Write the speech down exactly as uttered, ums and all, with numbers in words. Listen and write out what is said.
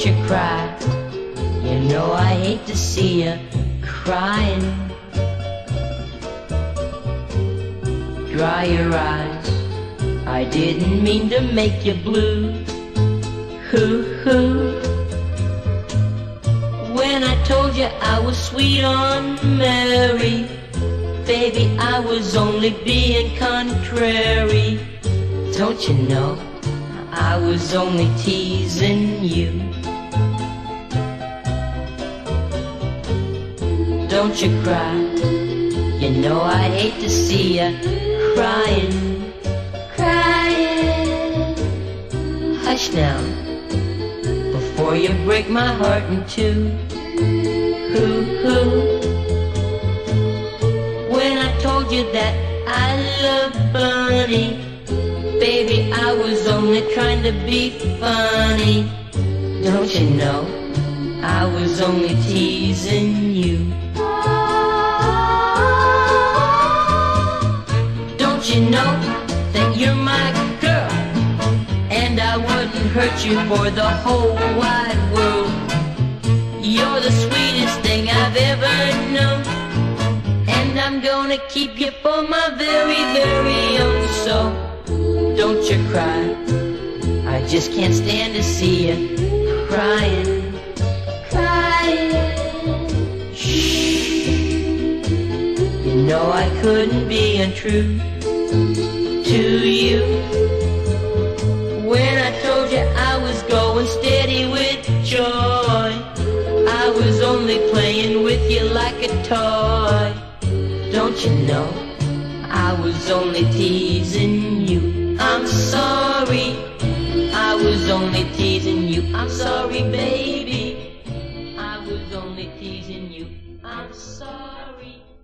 you cry. You know I hate to see you crying. Dry your eyes, I didn't mean to make you blue. Hoo hoo. When I told you I was sweet on Mary, baby, I was only being contrary. Don't you know I was only teasing you? Don't you cry, you know I hate to see you crying, crying. Hush now, before you break my heart in two. Hoo hoo. When I told you that I love Bunny, baby, I was only trying to be funny. Don't you know I was only teasing you? Don't you know that you're my girl, and I wouldn't hurt you for the whole wide world. You're the sweetest thing I've ever known, and I'm gonna keep you for my very, very own. So don't you cry, I just can't stand to see you crying, crying. Shh, you know I couldn't be untrue to you. When I told you I was going steady with joy, I was only playing with you like a toy. Don't you know I was only teasing you? I'm sorry, I was only teasing you. I'm sorry, baby, I was only teasing you. I'm sorry.